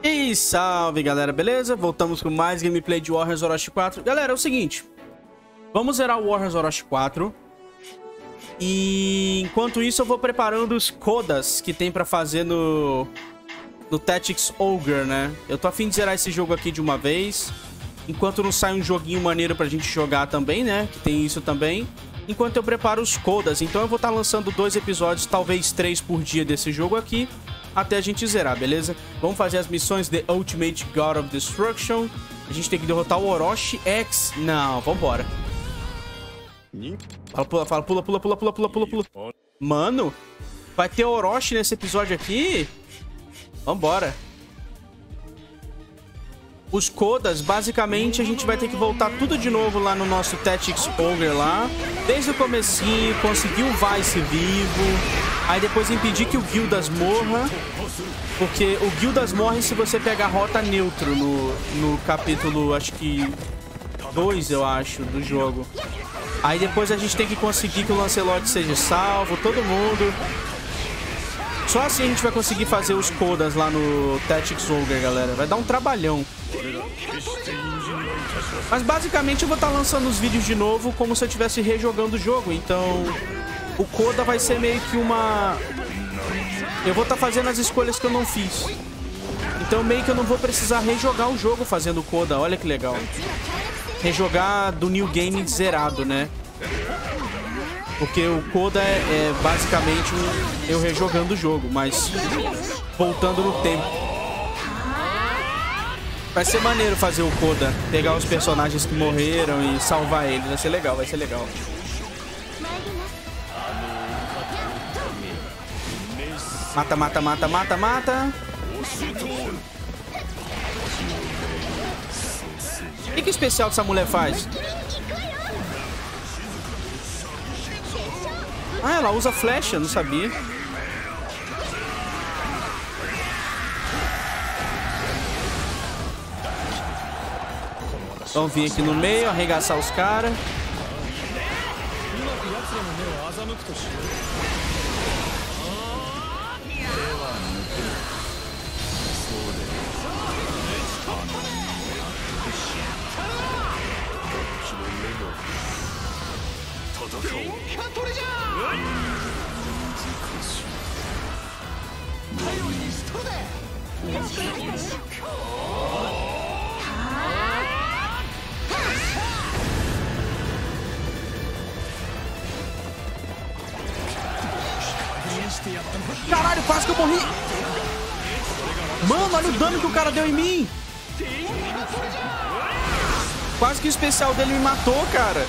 E salve galera, beleza? Voltamos com mais gameplay de Warriors Orochi 4. Galera, é o seguinte, vamos zerar o Warriors Orochi 4. E enquanto isso eu vou preparando os Kodas que tem pra fazer no Tactics Ogre, né? Eu tô a fim de zerar esse jogo aqui de uma vez, enquanto não sai um joguinho maneiro pra gente jogar também, né? Que tem isso também. Enquanto eu preparo os Kodas, então eu vou estar lançando 2 episódios, talvez 3 por dia desse jogo aqui, até a gente zerar, beleza? Vamos fazer as missões The Ultimate God of Destruction. A gente tem que derrotar o Orochi X. Não, vambora. Fala, pula. Mano, vai ter Orochi nesse episódio aqui? Vambora. Os Kodas, basicamente, a gente vai ter que voltar tudo de novo lá no nosso Tactics Ogre lá. Desde o comecinho, conseguir o Vice vivo. Aí depois impedir que o Gildas morra. Porque o Gildas morre se você pegar rota neutro no capítulo, acho que 2, eu acho, do jogo. Aí depois a gente tem que conseguir que o Lancelot seja salvo, todo mundo. Só assim a gente vai conseguir fazer os Kodas lá no Tactics Ogre, galera. Vai dar um trabalhão. Mas basicamente eu vou estar lançando os vídeos de novo como se eu estivesse rejogando o jogo. Então o Koda vai ser meio que uma... Eu vou estar fazendo as escolhas que eu não fiz. Então meio que eu não vou precisar rejogar o jogo fazendo o Koda. Olha que legal. Rejogar do New Game zerado, né? Porque o Koda é basicamente eu rejogando o jogo, mas voltando no tempo. Vai ser maneiro fazer o Koda, pegar os personagens que morreram e salvar eles. Vai ser legal, vai ser legal. Mata. O que especial essa mulher faz? Ah, ela usa flecha, não sabia. Vamos vir aqui no meio, arregaçar os caras. Caralho, quase que eu morri. Mano, olha o dano que o cara deu em mim. Quase que o especial dele me matou, cara.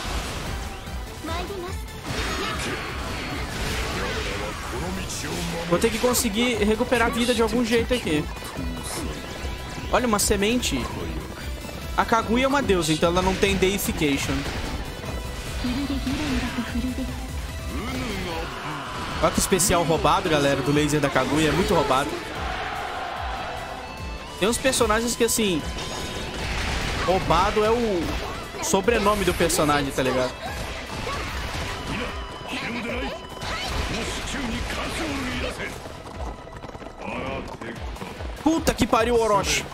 Vou ter que conseguir recuperar a vida de algum jeito aqui. Olha, uma semente. A Kaguya é uma deusa, então ela não tem deification. Olha que especial roubado, galera, do laser da Kaguya. É muito roubado. Tem uns personagens que, assim... Roubado é o sobrenome do personagem, tá ligado? Puta que pariu, Orochi.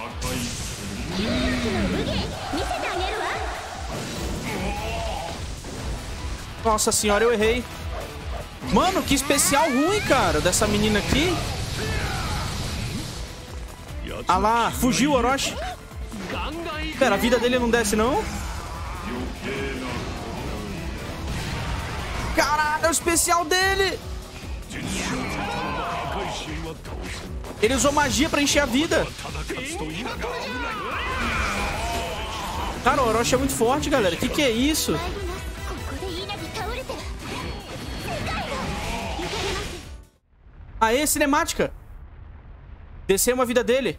Nossa senhora, eu errei. Mano, que especial ruim, cara, dessa menina aqui. Ah lá, fugiu o Orochi. Pera, a vida dele não desce, não? Caralho, é o especial dele. Ele usou magia pra encher a vida. Cara, o Orochi é muito forte, galera. Que é isso? Aê, cinemática. Desceu uma vida dele.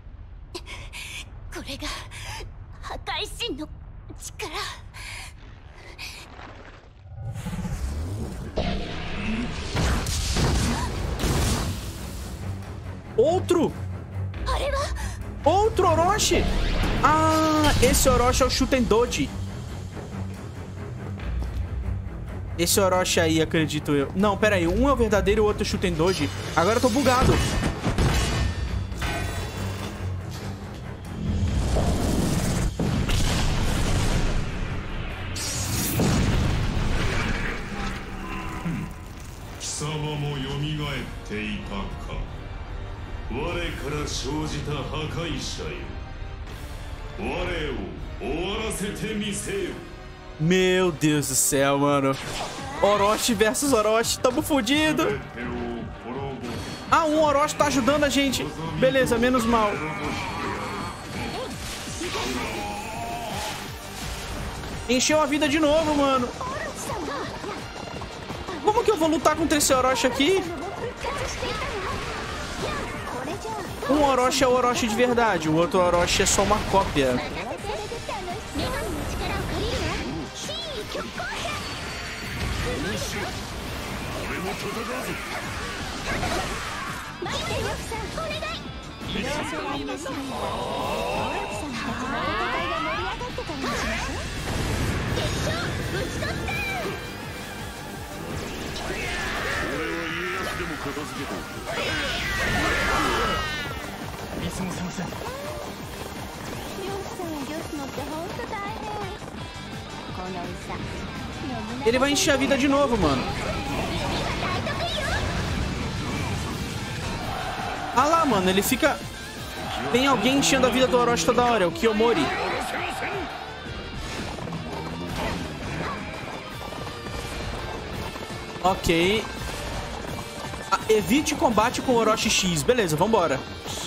Outro Orochi. Ah, esse Orochi é o Shutendoji. Esse Orochi aí, acredito eu. Não, pera aí. Um é o verdadeiro e o outro é o Shutendoji. Agora eu tô bugado. Meu Deus do céu, mano. Orochi versus Orochi. Tamo fudido. Ah, um Orochi tá ajudando a gente. Beleza, menos mal. Encheu a vida de novo, mano. Como que eu vou lutar contra esse Orochi aqui? Um Orochi é o Orochi de verdade. O outro Orochi é só uma cópia. Ele vai encher a vida de novo, mano. Ah lá, mano, ele fica... Tem alguém enchendo a vida do Orochi toda hora, é o Kiyomori. Ok. Ah, evite combate com o Orochi X. Beleza, vambora.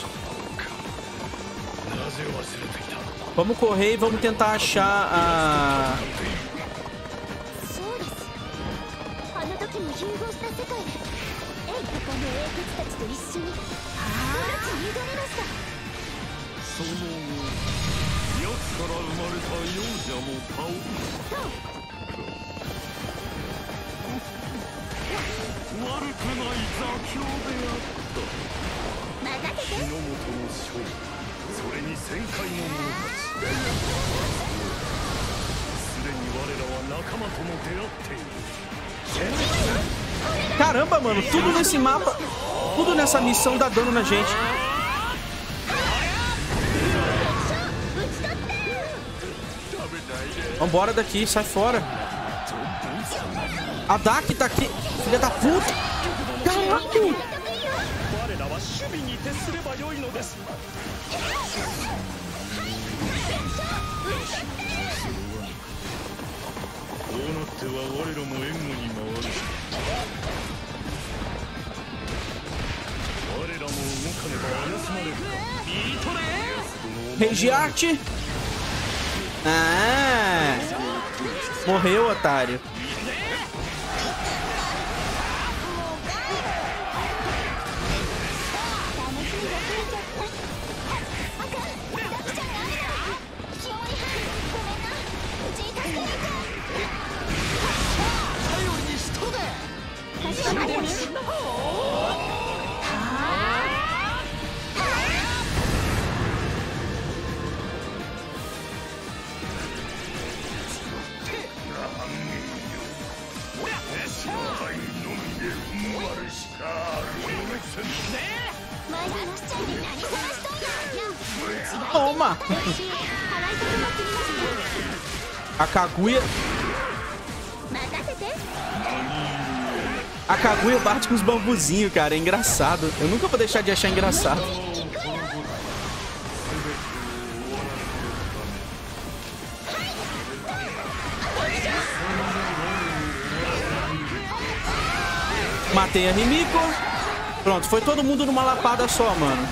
Vamos correr e vamos tentar achar a... Caramba, mano, tudo nesse mapa, tudo nessa missão dá dano na gente. Vambora daqui, sai fora. A Daki tá aqui, filha da puta. Caraca. Rage Art. Ah, morreu, otário. Toma! A Kaguya... A Kaguya bate com os bambuzinhos, cara. É engraçado. Eu nunca vou deixar de achar engraçado. Matei a Rimiko. Pronto, foi todo mundo numa lapada só, mano.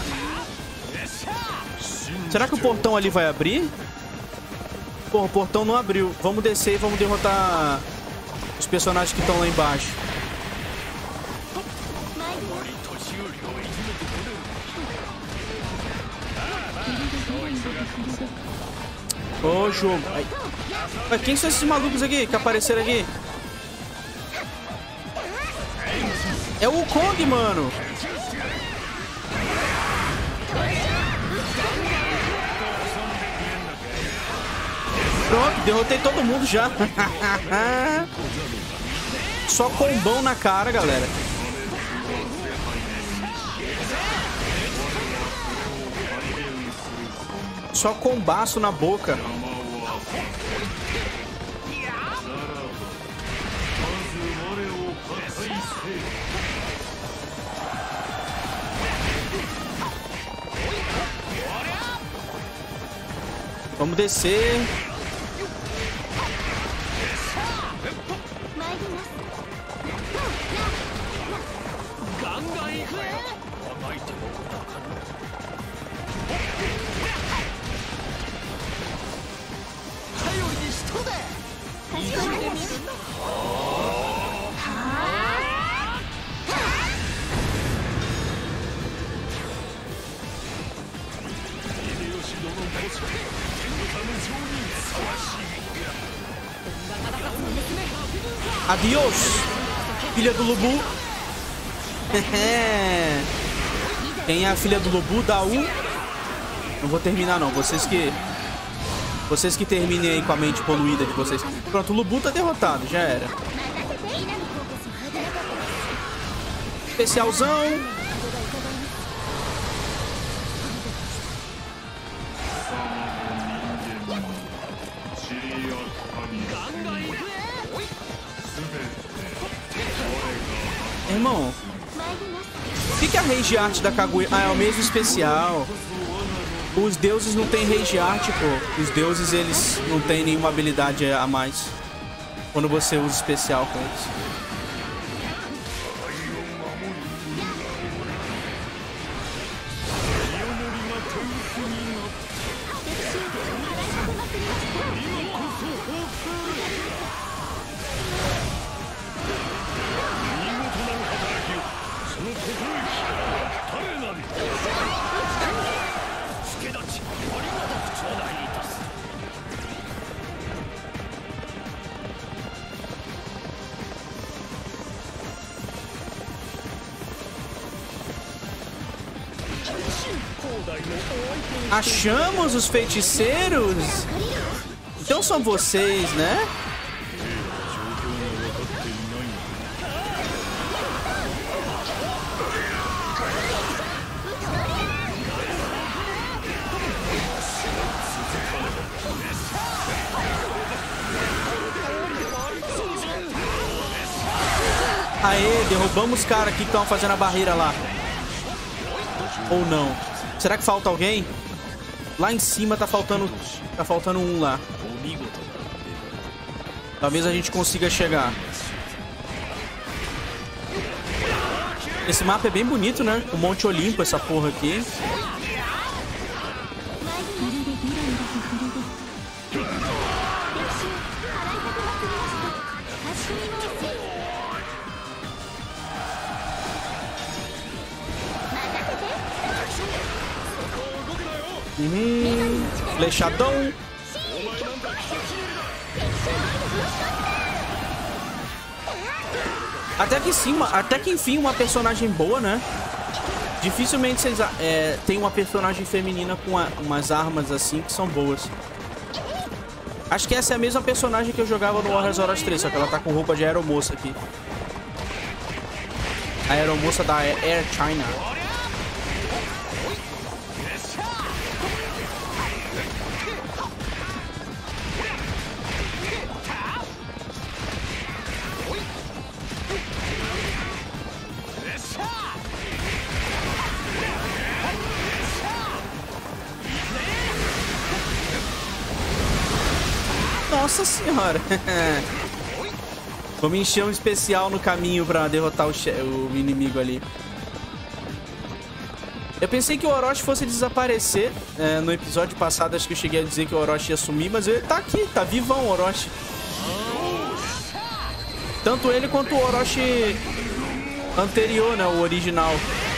Será que o portão ali vai abrir? Pô, o portão não abriu. Vamos descer e vamos derrotar os personagens que estão lá embaixo. Ô, jogo. Mas quem são esses malucos aqui que apareceram aqui? É o Kong, mano. Pronto, derrotei todo mundo já. Só combão na cara, galera. Só combaço na boca. Vamos descer. Adiós, filha do Lubu. Quem é a filha do Lubu dá um. Não vou terminar não, vocês que terminem aí com a mente poluída de vocês. Pronto, o Lubu tá derrotado, já era. Especialzão. Irmão, o que é a Rage Art da Kaguya? Ah, é o mesmo especial. Os deuses não tem Rage Art, pô. Os deuses, eles não tem nenhuma habilidade a mais quando você usa especial com eles. Achamos os feiticeiros? Então são vocês, né? Aê, derrubamos os caras aqui que estão fazendo a barreira lá. Ou não? Será que falta alguém? Lá em cima tá faltando um lá. Talvez a gente consiga chegar. Esse mapa é bem bonito, né? O Monte Olimpo, essa porra aqui. Flechadão. Até que enfim uma personagem boa, né? Dificilmente vocês tem uma personagem feminina com umas armas assim que são boas. Acho que essa é a mesma personagem que eu jogava no Warriors Orochi 3, só que ela tá com roupa de aeromoça aqui. A aeromoça da Air China. Nossa senhora. Vamos encher um especial no caminho pra derrotar o inimigo ali. Eu pensei que o Orochi fosse desaparecer. No episódio passado acho que eu cheguei a dizer que o Orochi ia sumir, mas ele tá aqui, tá vivão o Orochi. Tanto ele quanto o Orochi anterior, né, o original.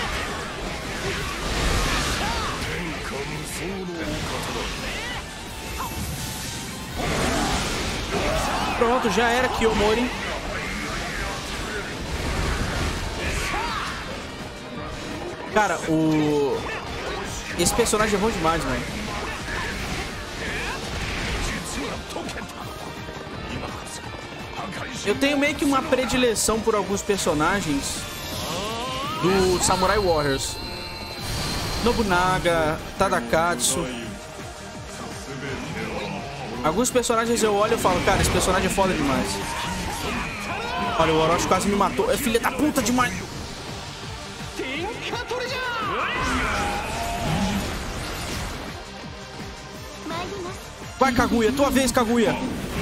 Pronto, já era Kiyomori. Cara, esse personagem é bom demais, velho. Eu tenho meio que uma predileção por alguns personagens do Samurai Warriors. Nobunaga, Tadakatsu. Alguns personagens eu olho e falo, cara, esse personagem é foda demais. Olha, o Orochi quase me matou. É filha da puta demais. Vai, Kaguya. Tua vez, Kaguya.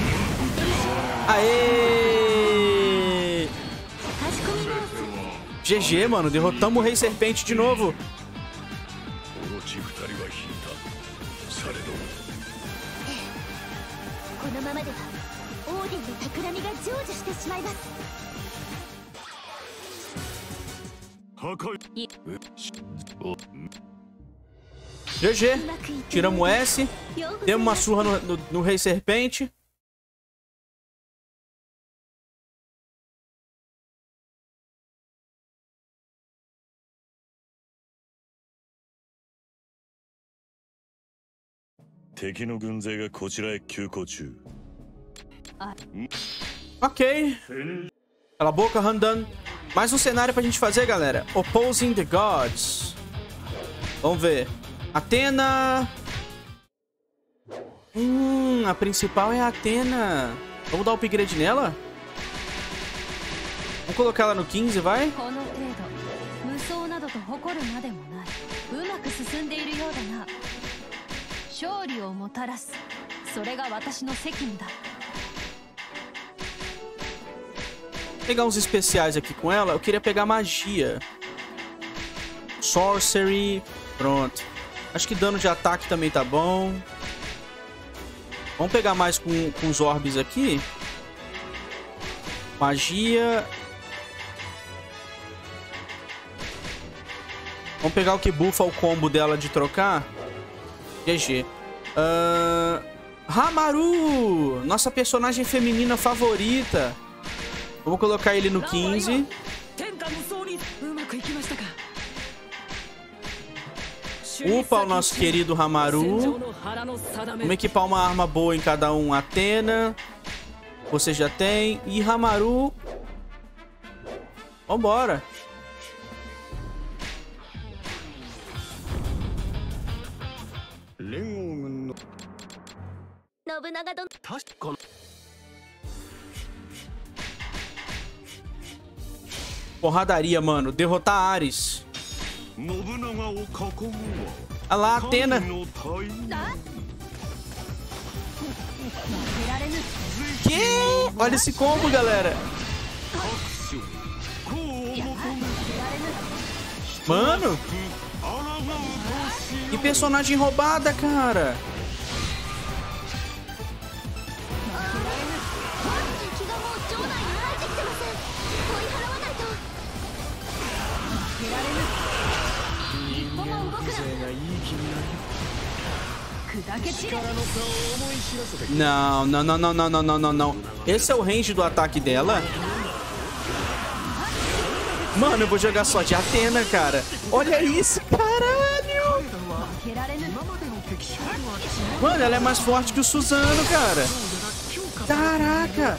Aê! GG, mano. Derrotamos o Rei Serpente de novo. GG. Tiramos S. Demos uma surra no Rei Serpente. Ok. Cala a boca, Handan. Mais um cenário pra gente fazer, galera. Opposing the Gods. Vamos ver. Athena. A principal é a Athena. Vamos dar upgrade nela? Vamos colocar ela no 15, vai? Pegar uns especiais aqui com ela. Eu queria pegar magia. Sorcery. Pronto. Acho que dano de ataque também tá bom. Vamos pegar mais com os orbes aqui. Magia. Vamos pegar o que buffa o combo dela de trocar. GG. Hamaru! Nossa personagem feminina favorita. Vamos colocar ele no 15. Upa o nosso querido Hamaru. Vamos equipar uma arma boa em cada um. Athena. Você já tem. E Hamaru. Vambora. Porradaria, mano. Derrotar Ares. Olha lá, Athena. Que? Olha esse combo, galera. Mano. Que personagem roubada, cara. Não, não, não, não, não, não, não, não, não. Esse é o range do ataque dela? Mano, eu vou jogar só de Athena, cara. Olha isso, caralho. Mano, ela é mais forte que o Suzano, cara. Caraca.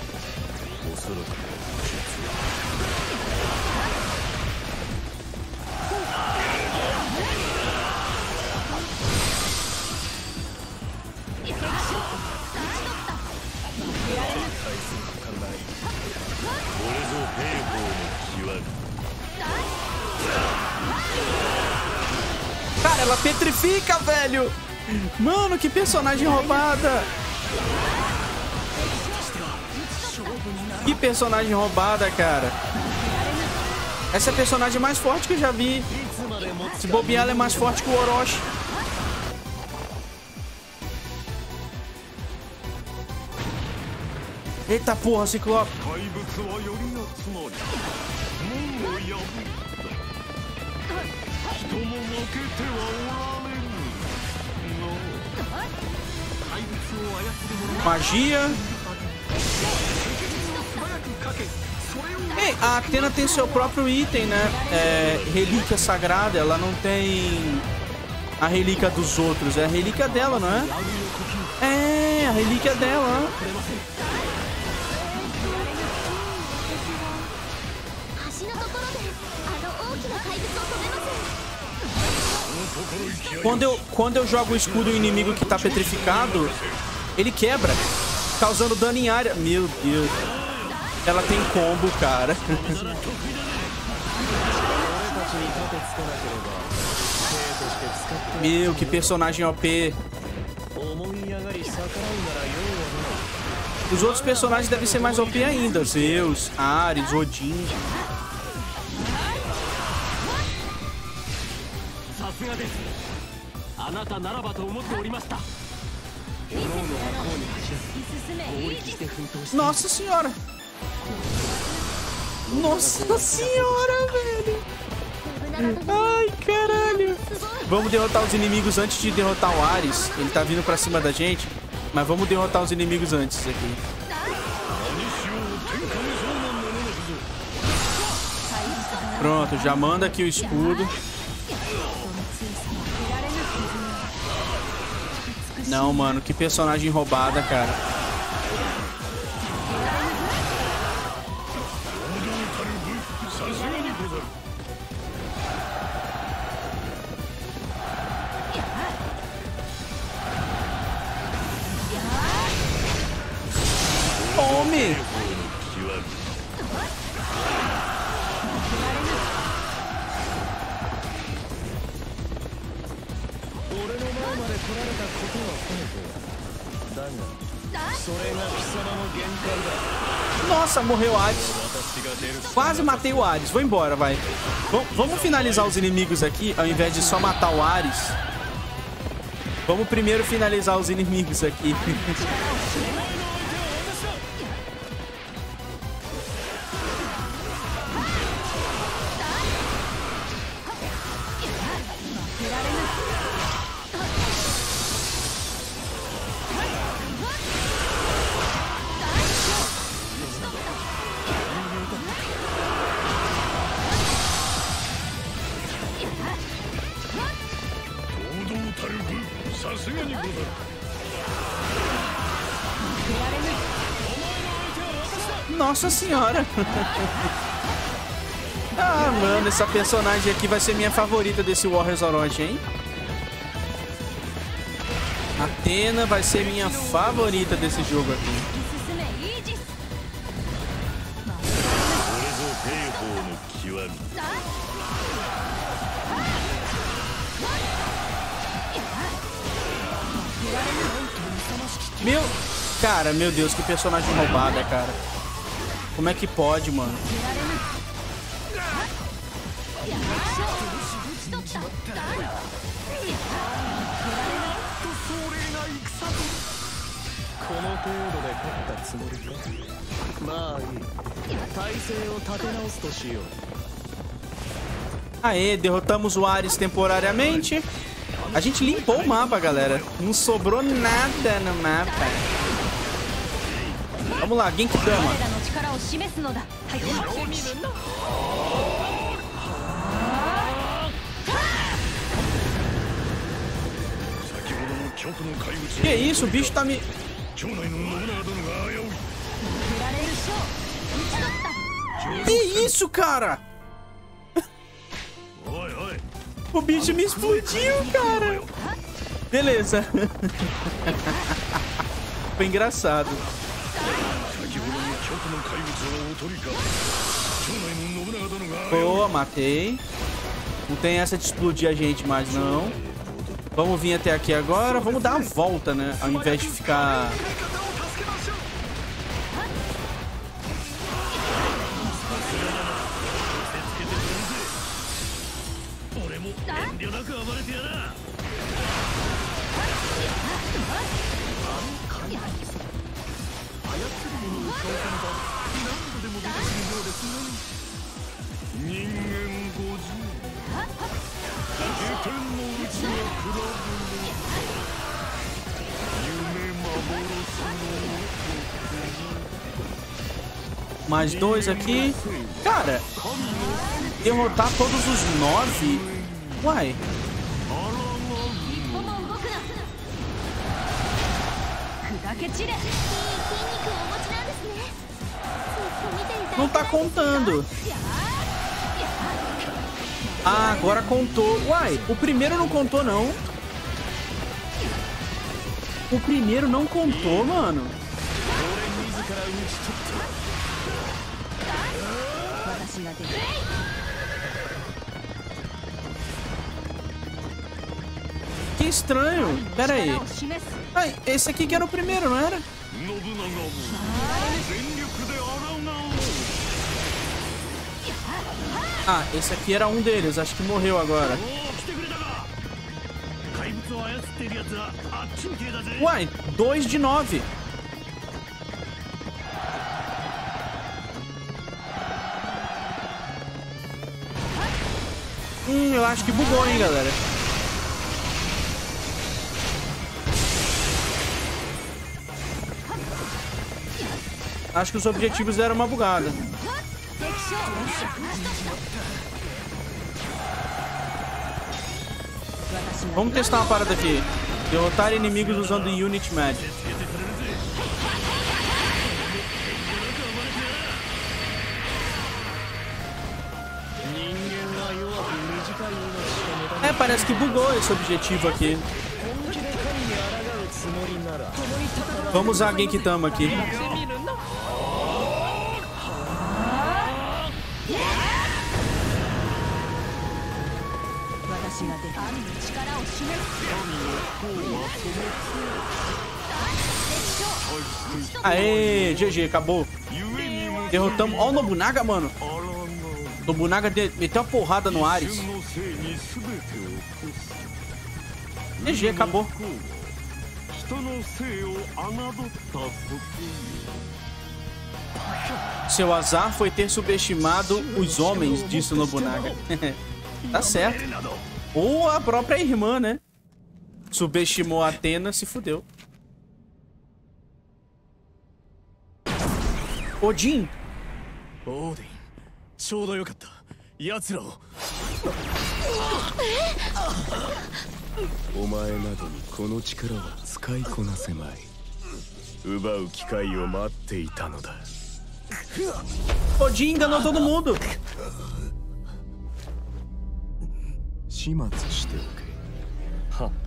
Cara, ela petrifica, velho. Mano, que personagem roubada. Que personagem roubada, cara. Essa é a personagem mais forte que eu já vi. Se bobear, ela é mais forte que o Orochi. Eita porra, Ciclope. Magia. Ei, a Athena tem seu próprio item, né? Relíquia sagrada. Ela não tem a relíquia dos outros. É a relíquia dela, não é? É, a relíquia dela. Quando eu jogo o escudo inimigo que tá petrificado, ele quebra, causando dano em área. Meu Deus. Ela tem combo, cara. Meu, que personagem OP. Os outros personagens devem ser mais OP ainda. Zeus, Ares, Odin. Nossa senhora. Nossa senhora, velho. Ai, caralho. Vamos derrotar os inimigos antes de derrotar o Ares. Ele tá vindo pra cima da gente. Mas vamos derrotar os inimigos antes aqui. Pronto, já manda aqui o escudo. Não, mano, que personagem roubada, cara. Tome! Nossa, morreu o Hades. Quase matei o Hades. Vou embora, vai. Vamos finalizar os inimigos aqui, ao invés de só matar o Ares. Vamos primeiro finalizar os inimigos aqui. Nossa senhora. Ah, mano, essa personagem aqui vai ser minha favorita desse Warriors Orochi, hein? Athena vai ser minha favorita desse jogo aqui. Cara, meu Deus, que personagem roubada, cara. Como é que pode, mano? Aê, derrotamos o Ares temporariamente. A gente limpou o mapa, galera. Não sobrou nada no mapa. Vamos lá, Genkidama. Que isso? O bicho tá me... Que isso, cara? O bicho me explodiu, cara. Beleza. Foi engraçado. Boa, matei. Não tem essa de explodir a gente mais, não. Vamos vir até aqui agora. Vamos dar a volta, né? Ao invés de ficar... Mais dois aqui. Cara, derrotar todos os 9? Uai. Não tá contando. Ah, agora contou. Uai, o primeiro não contou, não. O primeiro não contou, mano. Que bem estranho. Pera aí. Ai, esse aqui que era o primeiro, não era? Ah, esse aqui era um deles. Acho que morreu agora. Uai, 2 de 9. Eu acho que bugou, hein, galera. Acho que os objetivos deram uma bugada. Vamos testar uma parada aqui. Derrotar inimigos usando Unit Magic. É, parece que bugou esse objetivo aqui. Vamos usar a Genkidama aqui. Aê, GG, acabou. Derrotamos. Ó o Nobunaga, mano. Nobunaga meteu uma porrada no Ares. GG, acabou. Seu azar foi ter subestimado os homens, disse o Nobunaga. Tá certo. Ou a própria irmã, né? Subestimou a Athena, se fudeu. Odin. Odin. ちょうどよかった。奴らを。お前などにこの力は使いこなせまい。奪う機会を待っていたのだ。 Odin enganou todo mundo. 始末しておけ。は。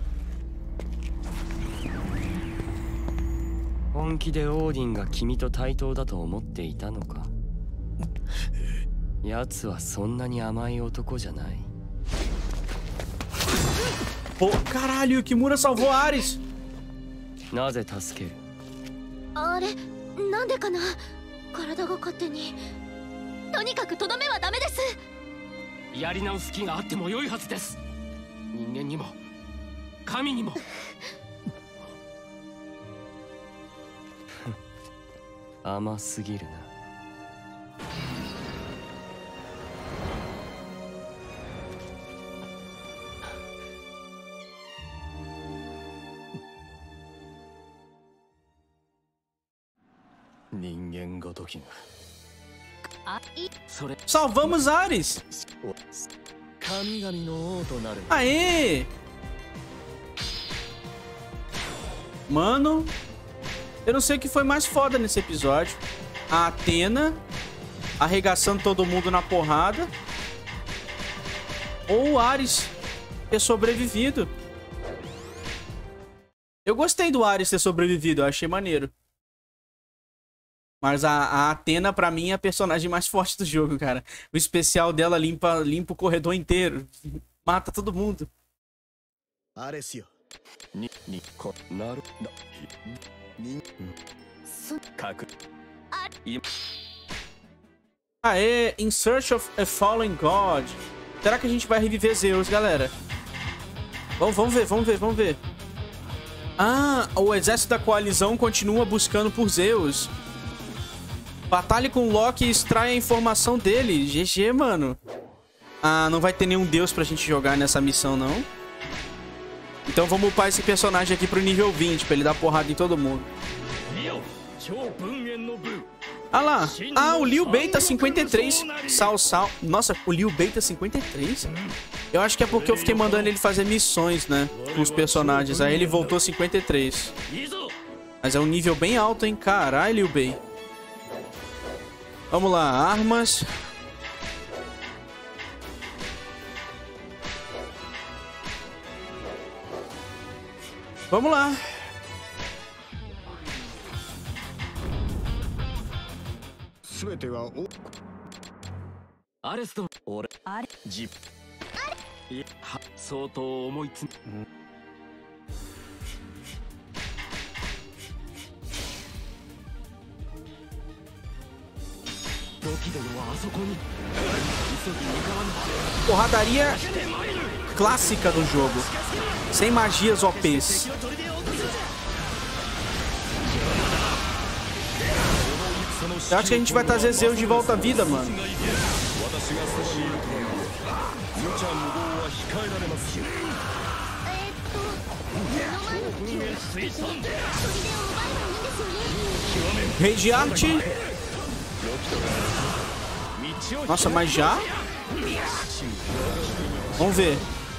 本気でオーディンが君と対等だと思っていたのか。奴はそんなに甘い男じゃない。 Pô, caralho, Kimura salvou Ares. なぜ助ける？ あれ、なんでかな。体が勝手に。とにかくとどめはダメです。 やり直す気があっても良いはずです。人間にも神にも。甘すぎるな。人間ごときが。 Salvamos Ares. 神々の王となる。 Aê! Mano, eu não sei o que foi mais foda nesse episódio. A Athena arregaçando todo mundo na porrada, ou o Ares ter sobrevivido. Eu gostei do Ares ter sobrevivido, eu achei maneiro. Mas a Athena, pra mim, é a personagem mais forte do jogo, cara. O especial dela limpa o corredor inteiro. Mata todo mundo. Aê, In Search of a Fallen God. Será que a gente vai reviver Zeus, galera? Vamos ver. Ah, o exército da coalizão continua buscando por Zeus. Batalhe com Loki e extrai a informação dele. GG, mano. Ah, não vai ter nenhum deus pra gente jogar nessa missão, não. Então vamos upar esse personagem aqui pro nível 20, pra ele dar porrada em todo mundo. Ah lá. Ah, o Liu Bei tá 53. Sal. Nossa, o Liu Bei tá 53? Eu acho que é porque eu fiquei mandando ele fazer missões, né? Com os personagens. Aí ele voltou 53. Mas é um nível bem alto, hein? Caralho, Liu Bei. Vamos lá, armas. Vamos lá. Porradaria clássica do jogo. Sem magias OPs. Eu acho que a gente vai trazer Zeus de volta à vida, mano. Rei de arte. Nossa, mas já? Vamos ver.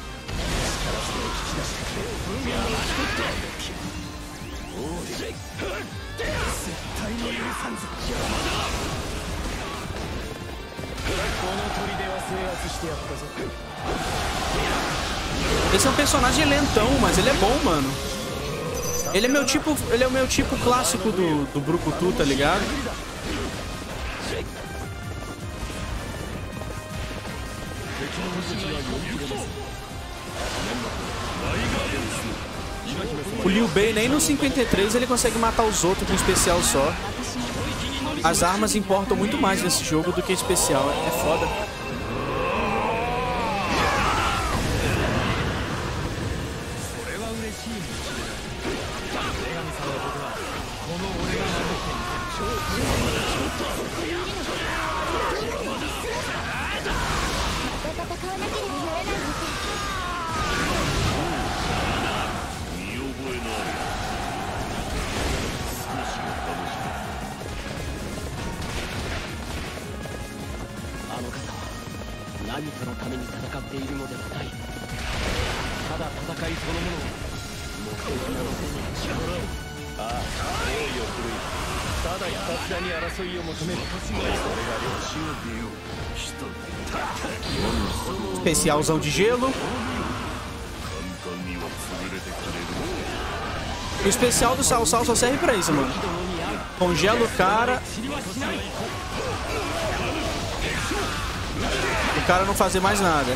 Esse é um personagem lentão, mas ele é bom, mano. Ele é o meu tipo clássico do Brucutu, tá ligado? O Liu Bei nem no 53 ele consegue matar os outros com especial só. As armas importam muito mais nesse jogo do que especial. É foda. Especialzão de gelo. O especial do Cao Cao só serve pra isso, mano. Congela o cara. O cara não fazer mais nada.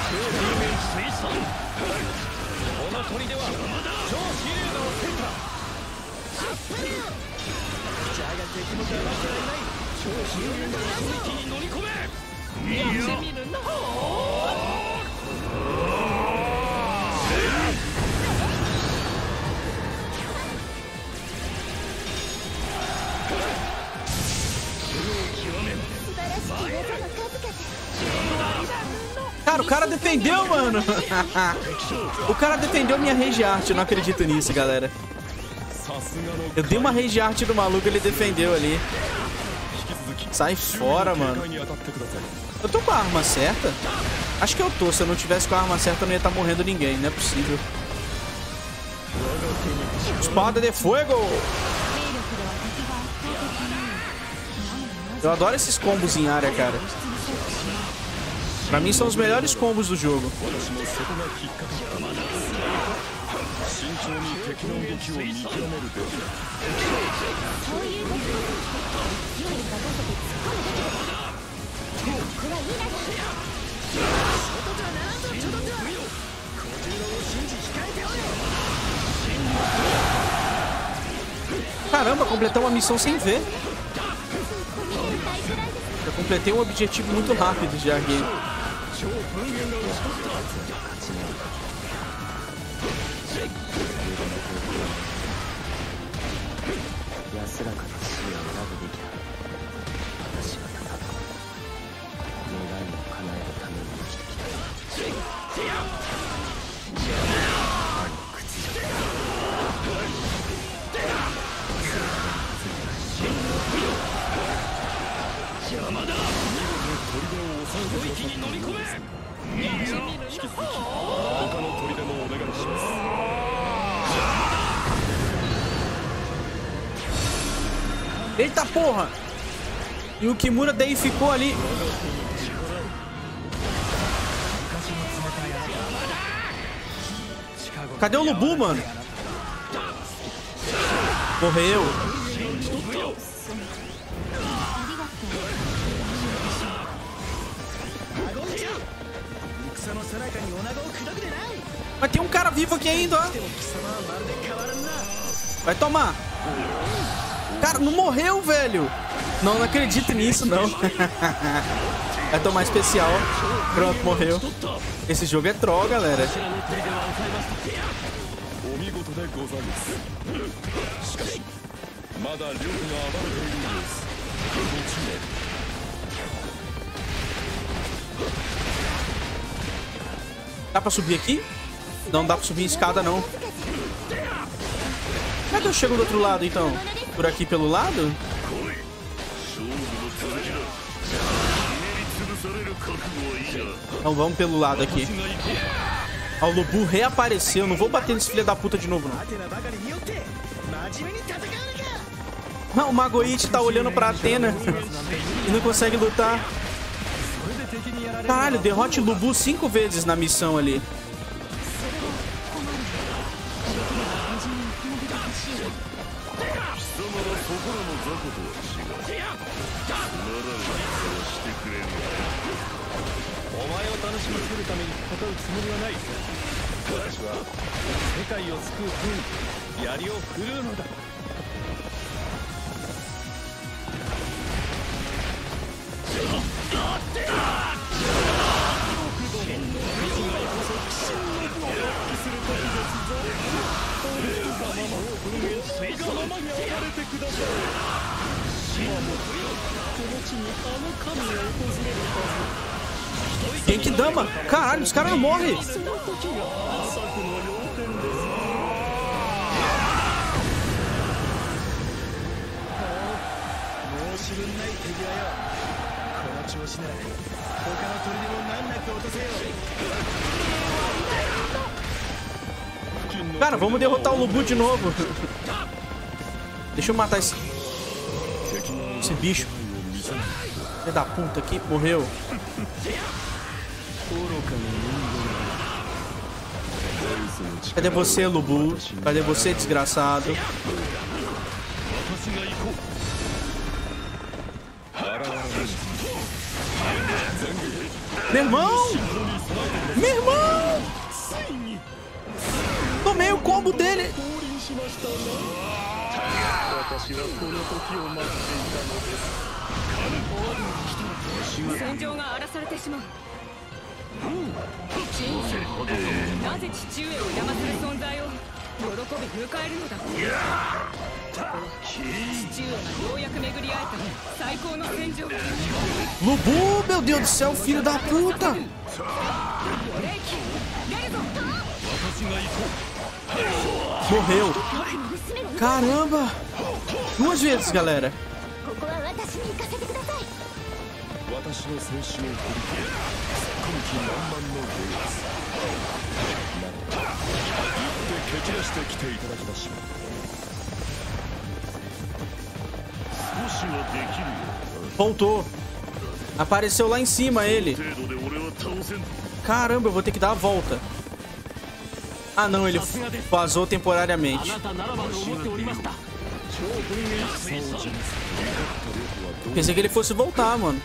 Cara, o cara defendeu, mano. O cara defendeu minha rage art. Eu não acredito nisso, galera. Eu dei uma rage art do maluco, ele defendeu ali. Sai fora, mano. Eu tô com a arma certa? Acho que eu tô. Se eu não tivesse com a arma certa, não ia estar morrendo ninguém. Não é possível. Espada de fogo! Eu adoro esses combos em área, cara. Pra mim são os melhores combos do jogo. Caramba, completar uma missão sem ver. Eu completei um objetivo muito rápido já aqui. Eita porra! E o Kimura daí ficou ali. Cadê o Lubu, mano? Morreu. Mas tem um cara vivo aqui ainda, ó. Vai tomar. Cara, não morreu, velho. Não acredito nisso, não. Vai tomar especial. Pronto, morreu. Esse jogo é troll, galera. Dá pra subir aqui? Não dá pra subir em escada, não. Como é que eu chego do outro lado, então? Por aqui pelo lado? Então vamos pelo lado aqui. Ó, o Lubu reapareceu. Não vou bater nesse filho da puta de novo, não. Não, o Magoichi tá olhando pra Athena e não consegue lutar. Caralho, derrote o Lubu 5 vezes na missão ali. Genkidama! Caralho, os caras não morrem! Cara, vamos derrotar o Lubu de novo. Deixa eu matar esse bicho. Filho da puta aqui, morreu. Cadê você, Lubu? Cadê você, desgraçado? Meu irmão! Meu irmão! Tomei o combo dele! Lubu, meu Deus do céu, filho da puta! Morreu. Caramba! 2 vezes, galera. Voltou. Apareceu lá em cima ele. Caramba, eu vou ter que dar a volta. Ah, não, ele vazou temporariamente. Pensei que ele fosse voltar, mano.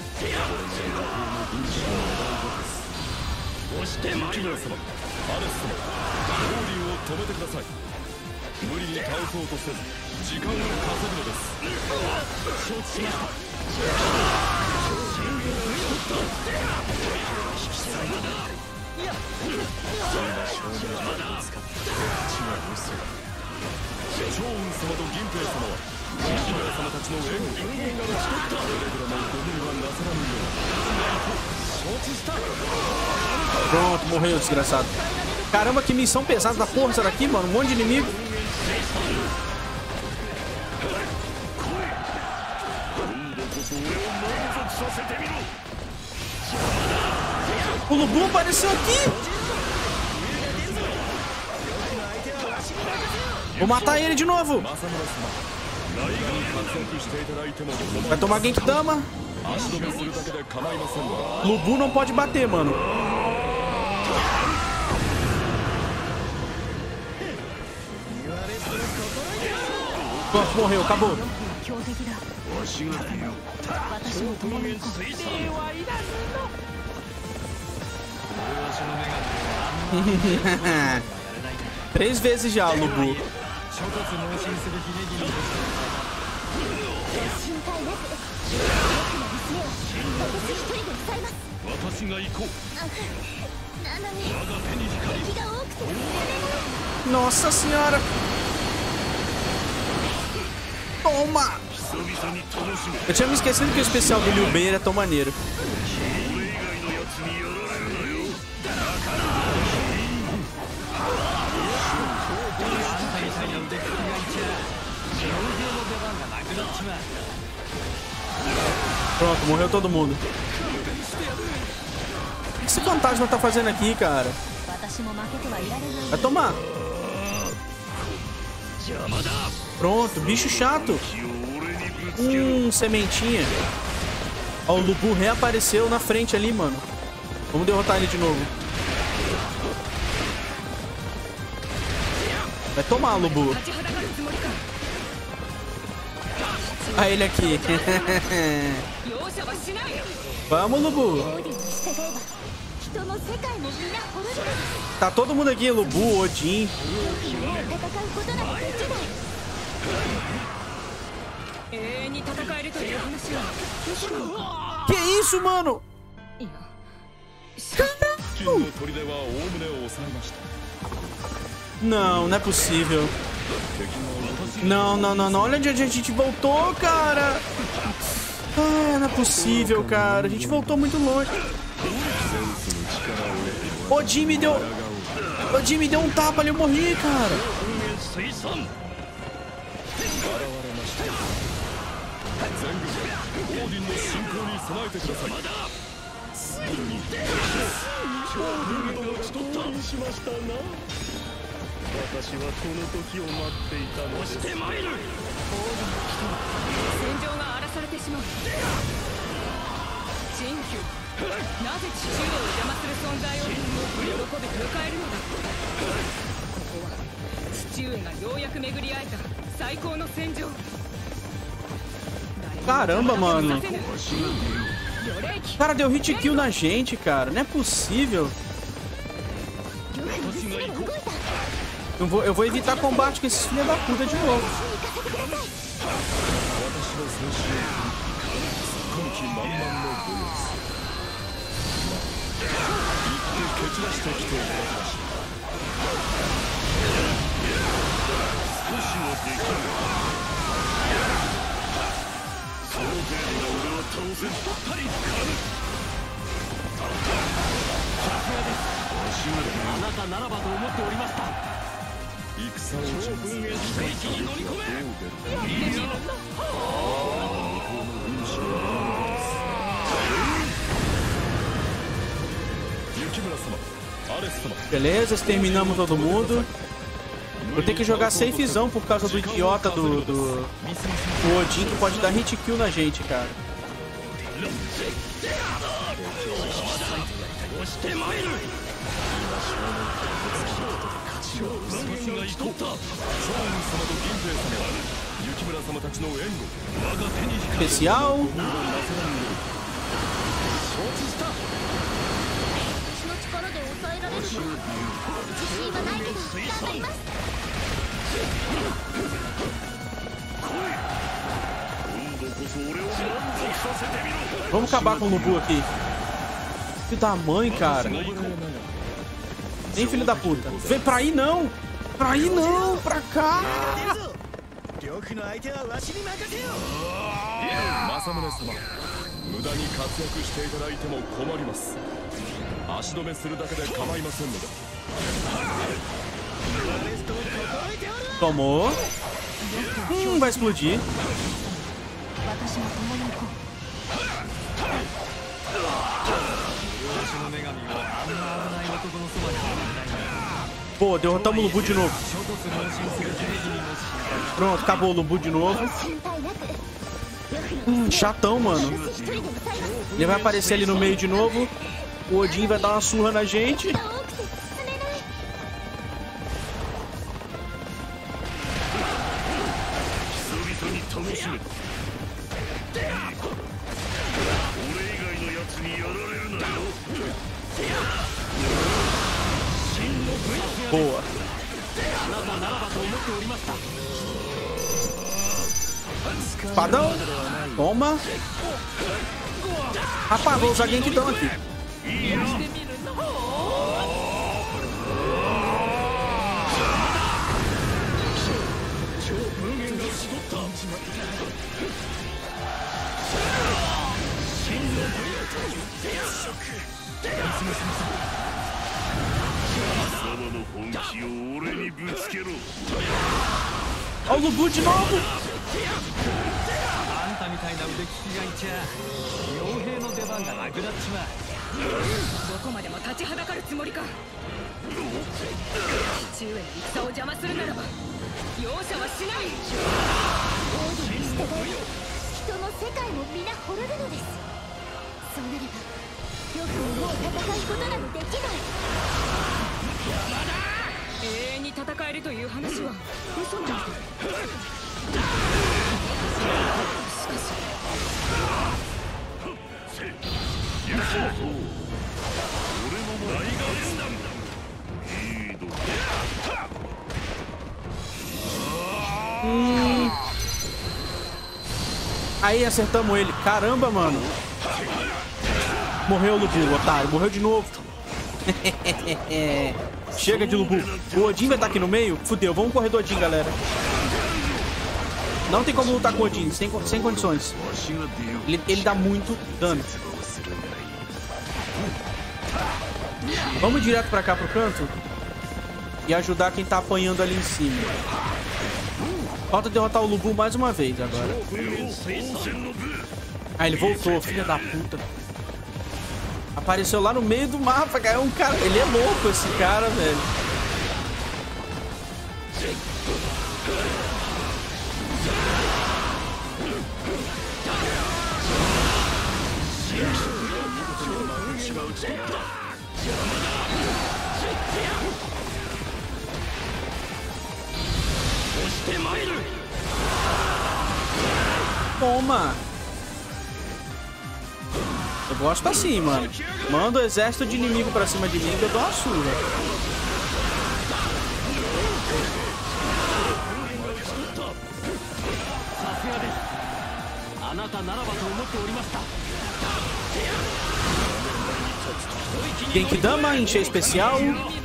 Pronto, morreu, desgraçado. Caramba, que missão pesada da porra essa daqui, mano. Um monte de inimigo. O Lubu apareceu aqui. Vou matar ele de novo. Vai tomar Genkidama. Lubu não pode bater, mano. Pronto, morreu, acabou. Três vezes já, Lubu. Nossa senhora! Toma! Eu tinha me esquecido que o especial do Liu Bei era tão maneiro. Pronto, morreu todo mundo. O que esse fantasma tá fazendo aqui, cara? Vai tomar. Pronto, bicho chato. Sementinha. Ó, o Lu Bu reapareceu na frente ali, mano. Vamos derrotar ele de novo. Vai tomar, Lu Bu. Olha ele aqui. Vamos, Lu Bu. Tá todo mundo aqui, Lu Bu, Odin. Que isso, mano? Não, não é possível. Não, não, não, não. Olha onde a gente voltou, cara. Ah, não é possível, cara. A gente voltou muito longe. Odin me deu um tapa ali, eu morri, cara. Caramba, mano. Cara, deu hit kill na gente, cara. Não é possível. Eu vou evitar combate com esses filhos da puta de novo. Beleza, exterminamos todo mundo. Vou ter que jogar safezão por causa do idiota do Odin, que pode dar hit kill na gente, cara. Especial. Vamos acabar com o Lu Bu aqui. Filho da mãe, cara. Nem filho da puta. Vem pra aí não. Pra aí não. Pra cá. Tomou. Vai explodir. Pô, derrotamos o Lu Bu de novo. Pronto, acabou o Lu Bu de novo. Chatão, mano. Ele vai aparecer ali no meio de novo. O Odin vai dar uma surra na gente. Boa. Espadão. Toma. Rapaz, vou usar Genkidama aqui. Olha o Lubu de novo. Aí acertamos ele. Caramba, mano. Morreu o Lubu, otário. Morreu de novo. Chega de Lubu. O Odin vai estar aqui no meio? Fudeu. Vamos correr do Odin, galera. Não tem como lutar com o Odin. Sem condições. Ele dá muito dano. Vamos direto pra cá, pro canto. E ajudar quem tá apanhando ali em cima. Falta derrotar o Lubu mais uma vez agora. Ah, ele voltou, filha da puta. Apareceu lá no meio do mapa, cara. É um cara. Ele é louco, esse cara, velho. Toma! Eu gosto assim, mano. Manda o exército de inimigo pra cima de mim que eu dou uma surra. Genkidama, encher especial.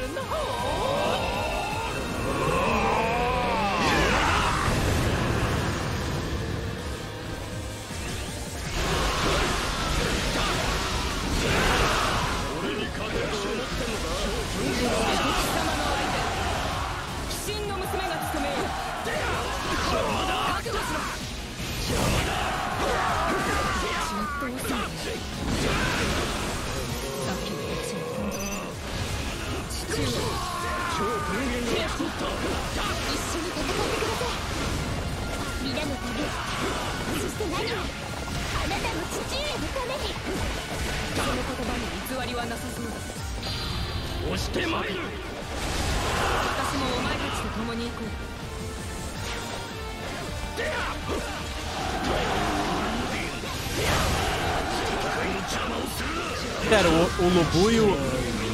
Pera, o Lubu e o...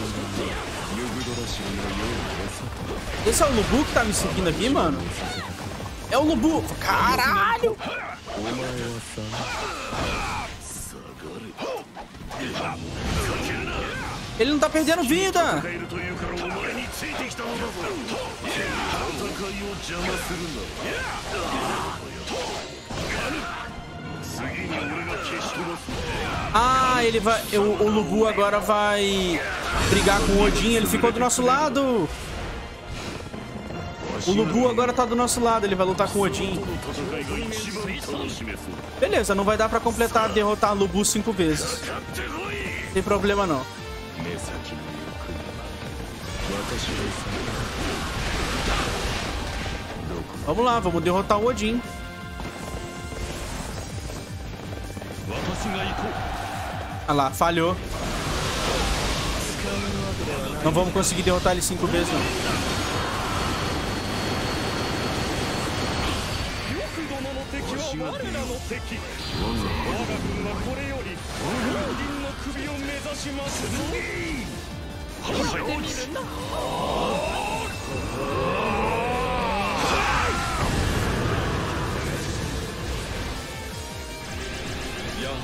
Esse é o Lubu que tá me seguindo aqui, mano? É o Lubu! Caralho! Ele não tá perdendo vida! Ah, ele vai... O Lubu agora vai brigar com o Odin. Ele ficou do nosso lado. O Lubu agora tá do nosso lado. Ele vai lutar com o Odin. Beleza, não vai dar pra completar, derrotar o Lubu 5 vezes. Não tem problema não. Vamos lá, vamos derrotar o Odin. Ah lá, falhou. Não vamos conseguir derrotar ele 5 vezes, não.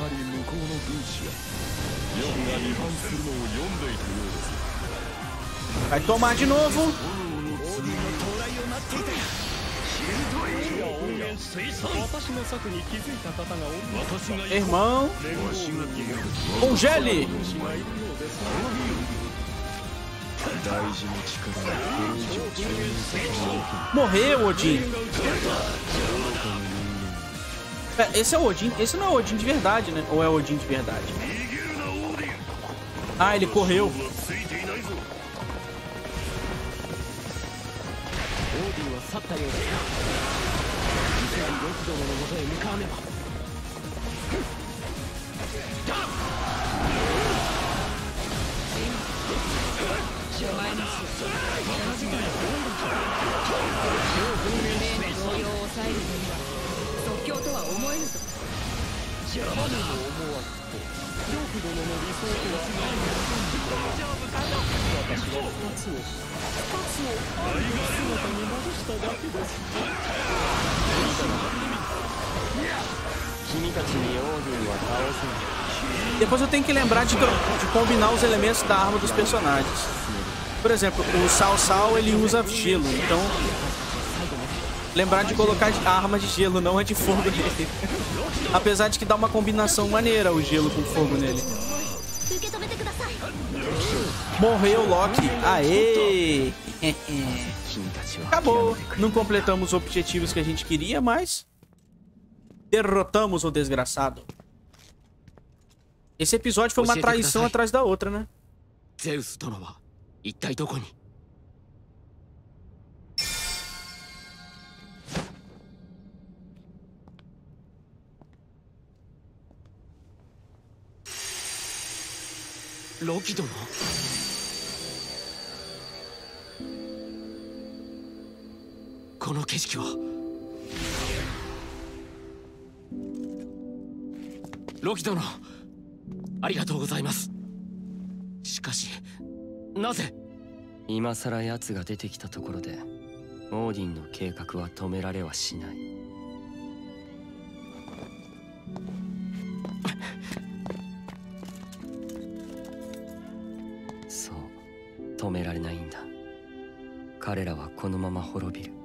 Vai tomar de novo. Irmão. Congele. Morreu, Odin. Esse é o Odin. Esse não é o Odin de verdade, né? Ou é o Odin de verdade? Ah, ele correu. Depois eu tenho que lembrar de combinar os elementos da arma dos personagens. Por exemplo, o Sao ele usa gelo, então lembrar de colocar a arma de gelo, não a de fogo nele. Apesar de que dá uma combinação maneira o gelo com fogo nele. Morreu o Loki. Aê! Acabou. Não completamos os objetivos que a gente queria, mas derrotamos o desgraçado. Esse episódio foi uma traição atrás da outra, né? Zeus, Loki殿。この景色は。ロキ殿、ありがとうございます。しかし、なぜ？今さら奴が出てきたところで、オーディンの計画は止められはしない。止められないんだ。彼らはこのまま滅びる。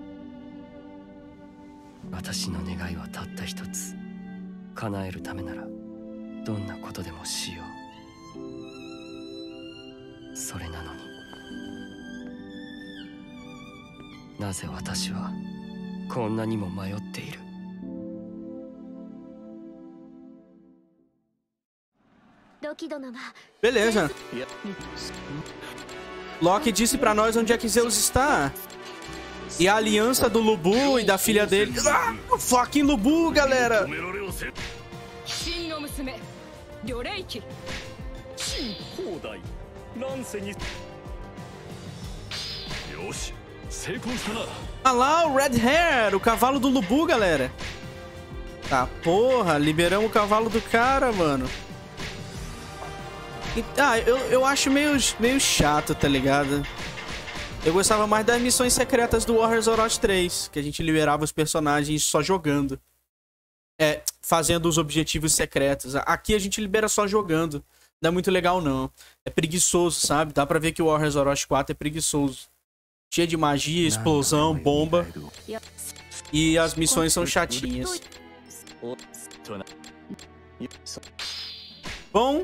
私の願いはたった一つ。叶えるためならどんなことでもしよう。それなのになぜ私はこんなにも迷っている。 Beleza. Loki disse pra nós onde é que Zeus está. E a aliança do Lubu e da filha dele. Ah, fucking Lubu, galera. Ah lá, o Red Hair, o cavalo do Lubu, galera. Tá, porra, liberamos o cavalo do cara, mano. Ah, eu acho meio chato, tá ligado? Eu gostava mais das missões secretas do Warriors Orochi 3, que a gente liberava os personagens só jogando. É, fazendo os objetivos secretos. Aqui a gente libera só jogando. Não é muito legal, não. É preguiçoso, sabe? Dá pra ver que o Warriors Orochi 4 é preguiçoso. Cheio de magia, explosão, bomba. E as missões são chatinhas. Bom,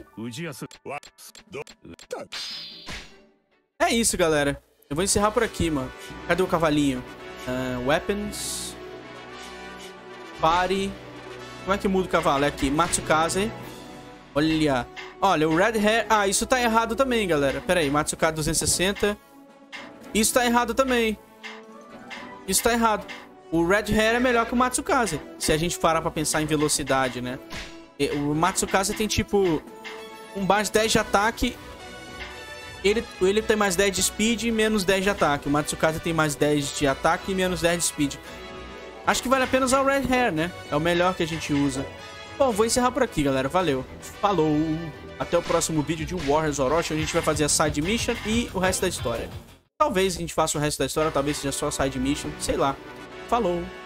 é isso, galera. Eu vou encerrar por aqui, mano. Cadê o cavalinho? Weapons. Party. Como é que muda o cavalo? É aqui, Matsukaze. Olha, o Red Hair... Ah, isso tá errado também, galera. Pera aí, Matsukaze 260. Isso tá errado também. Isso tá errado. O Red Hair é melhor que o Matsukaze. Se a gente parar pra pensar em velocidade, né? O Matsukaze tem, tipo, um mais 10 de ataque. Ele tem mais 10 de speed e menos 10 de ataque. O Matsukaze tem mais 10 de ataque e menos 10 de speed. Acho que vale a pena usar o Red Hair, né? É o melhor que a gente usa. Bom, vou encerrar por aqui, galera. Valeu. Falou. Até o próximo vídeo de Warriors Orochi, onde a gente vai fazer a side mission e o resto da história. Talvez a gente faça o resto da história, talvez seja só side mission. Sei lá. Falou.